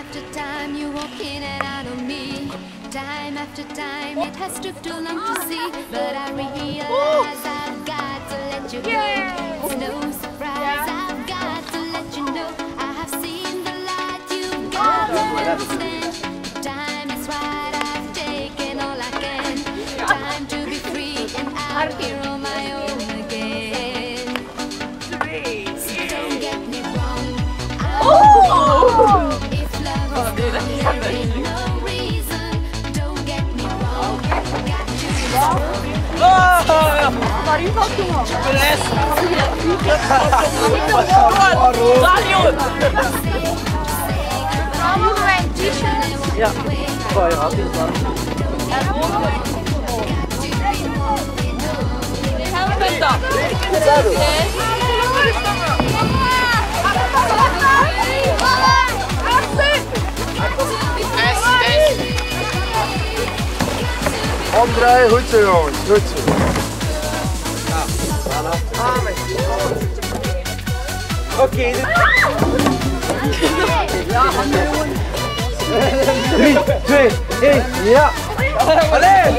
after time you walk in and out of me. Time after time it has took too long to see, but I realize I've got to let you go. It's no surprise, I've got to let you know I have seen the light. You've got to understand. Time is right, I've taken all I can. Time to be free and out here on my own again. So don't get me wrong, if love is gone, there ain't no reason. Don't get me wrong, got to be strong. Ja, gooi je altijd dan. Omdraaien, goed zo jongens, goed zo. Oké. 3, 2, 1, ja! Allee!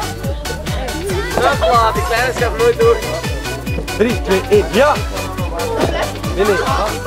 Hopla, die kleine gaat nooit door. 3, 2, 1, ja! Nee, nee.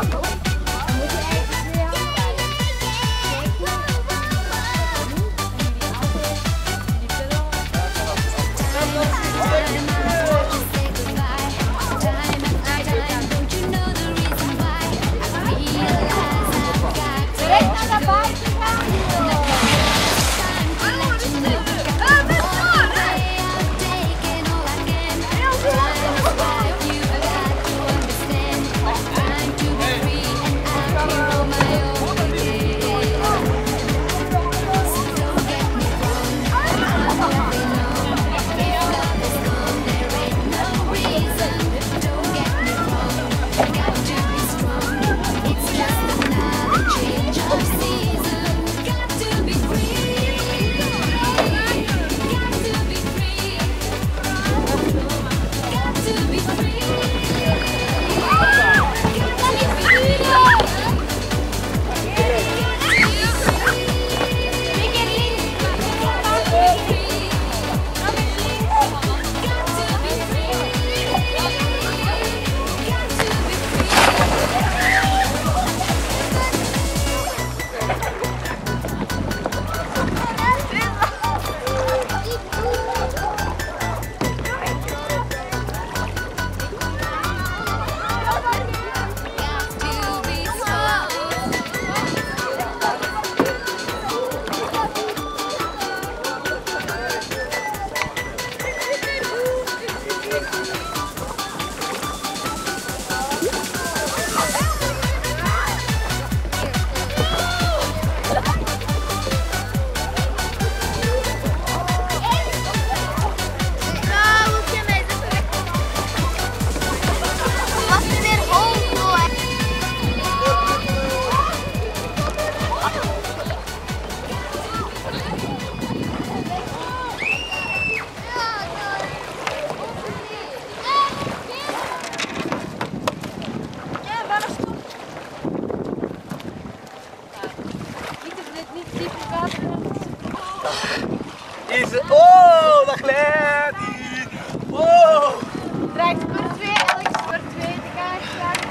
Oh, dat glijdt hier. Oh. Draait voor 2, Alex voor 2. De kaart staat.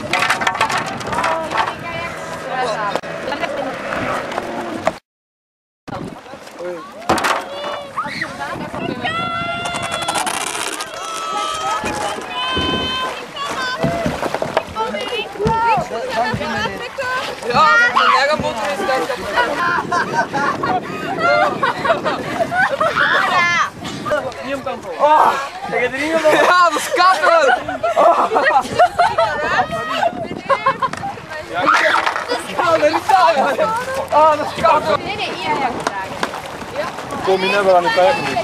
Oh, jullie gaan Ja, dat is een motor is dat. Niet om kant op. Oh, ik heb er niet op. Ja, dat is kappen. Ja, dat is kappen. Oh, dat is kappen. Nee, nee, hier heb ik het. Kom je net wel aan de kajak niet.